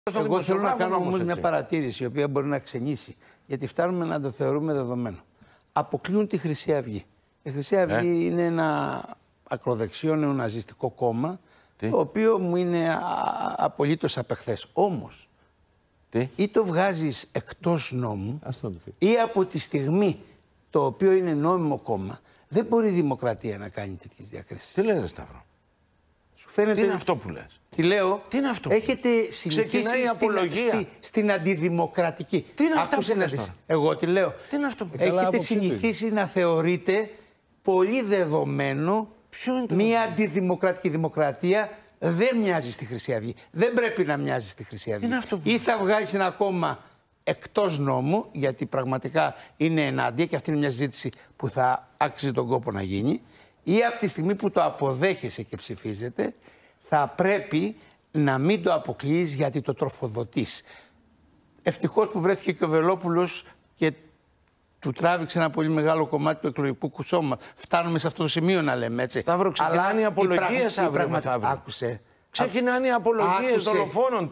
Εγώ θέλω να κάνω όμως μια παρατήρηση, η οποία μπορεί να ξενήσει, γιατί φτάνουμε να το θεωρούμε δεδομένο. Αποκλείουν τη Χρυσή Αυγή. Η Χρυσή Αυγή είναι ένα ακροδεξιό νεοναζιστικό κόμμα, το οποίο μου είναι απολύτως απεχθές. Όμως, ή το βγάζεις εκτός νόμου, ή από τη στιγμή το οποίο είναι νόμιμο κόμμα, δεν μπορεί η δημοκρατία να κάνει τέτοιες διακρίσεις. Τι λες, Σταύρο? Φαίνεται... Τι είναι αυτό που λες? Τι λέω, τι είναι αυτό? Έχετε συνηθίσει στην αντιδημοκρατική. Τι είναι αυτό που λες τώρα? Εγώ τι λέω. Τι είναι αυτό που έχετε συνηθίσει να θεωρείτε πολύ δεδομένο μια αντιδημοκρατική δημοκρατία δεν μοιάζει στη Χρυσή Αυγή. Δεν πρέπει να μοιάζει στη Χρυσή Αυγή. Ή θα βγάλεις ένα κόμμα εκτός νόμου, γιατί πραγματικά είναι ενάντια και αυτή είναι μια συζήτηση που θα άξιζε τον κόπο να γίνει, ή από τη στιγμή που το αποδέχεσαι και ψηφίζεται, θα πρέπει να μην το αποκλείεις γιατί το τροφοδοτείς. Ευτυχώς που βρέθηκε και ο Βελόπουλος και του τράβηξε ένα πολύ μεγάλο κομμάτι του εκλογικού σώματος. Φτάνουμε σε αυτό το σημείο να λέμε έτσι. Σταύρο, ξεκινάνε οι απολογίες αύριο μεθαύριο. Άκουσε. Ξεκινάνε οι απολογίες δολοφόνων.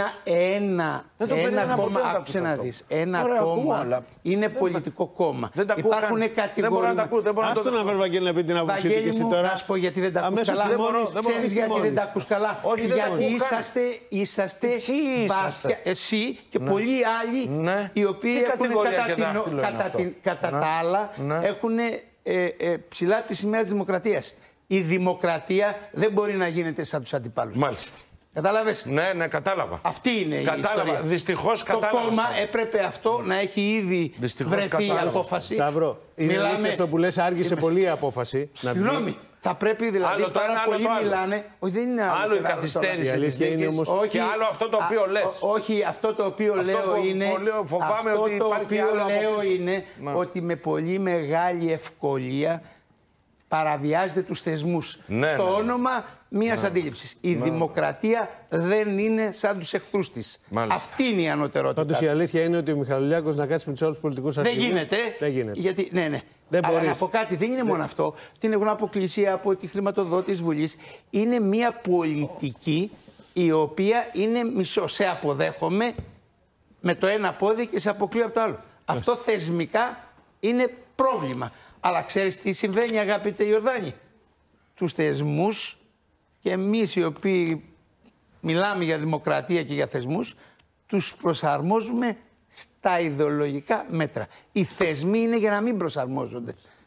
Ένα κόμμα, άκουσε να δεις, ένα κόμμα είναι πολιτικό κόμμα. Υπάρχουν κατηγορίες. Ας τον Βαγγέλη να πει την άποψή του και εσύ τώρα. Να σου πω γιατί δεν τα ακούς καλά. Ξέρεις γιατί δεν τα ακούς καλά? Γιατί είσαστε εσύ και πολλοί άλλοι οι οποίοι έχουν κατά τα άλλα έχουν ψηλά τη σημαία της δημοκρατίας. Η δημοκρατία δεν μπορεί να γίνεται σαν τους αντιπάλους. Μάλιστα. Κατάλαβες? Ναι, κατάλαβα. Αυτή είναι η ιστορία. Δυστυχώς κατάλαβα. Το κόμμα έπρεπε αυτό να έχει ήδη βρεθεί η απόφαση. Σταύρο, είναι αλήθεια αυτό που λες, άργησε πολύ η απόφαση. Συγγνώμη. Θα πρέπει δηλαδή πάρα πολλοί μιλάνε. Όχι, δεν είναι άλλο η καθυστέρηση. Η αλήθεια είναι όμως. Όχι, άλλο αυτό το οποίο λες. Όχι, αυτό το οποίο λέω είναι. Φοβάμαι ότι υπάρχει άλλο. Ότι με πολύ μεγάλη ευκολία παραβιάζεται τους θεσμούς στο όνομα μιας αντίληψης. Η δημοκρατία δεν είναι σαν τους εχθρούς της. Αυτή είναι η ανωτερότητα. Πάντως η αλήθεια είναι ότι ο Μιχαλολιάκος να κάτσει με τους άλλους πολιτικούς αρχηγούς. Δεν γίνεται. Γιατί, ναι. Δεν αλλά να πω κάτι, δεν είναι μόνο αυτό. Την έχουν αποκλείσει από τη χρηματοδότηση της Βουλής. Είναι μια πολιτική η οποία είναι μισό. Σε αποδέχομαι με το ένα πόδι και σε αποκλείω από το άλλο. Αυτό θεσμικά είναι πρόβλημα. Αλλά ξέρεις τι συμβαίνει, αγαπητέ Ιορδάνη? Τους θεσμούς, και εμείς οι οποίοι μιλάμε για δημοκρατία και για θεσμούς, τους προσαρμόζουμε στα ιδεολογικά μέτρα. Οι θεσμοί είναι για να μην προσαρμόζονται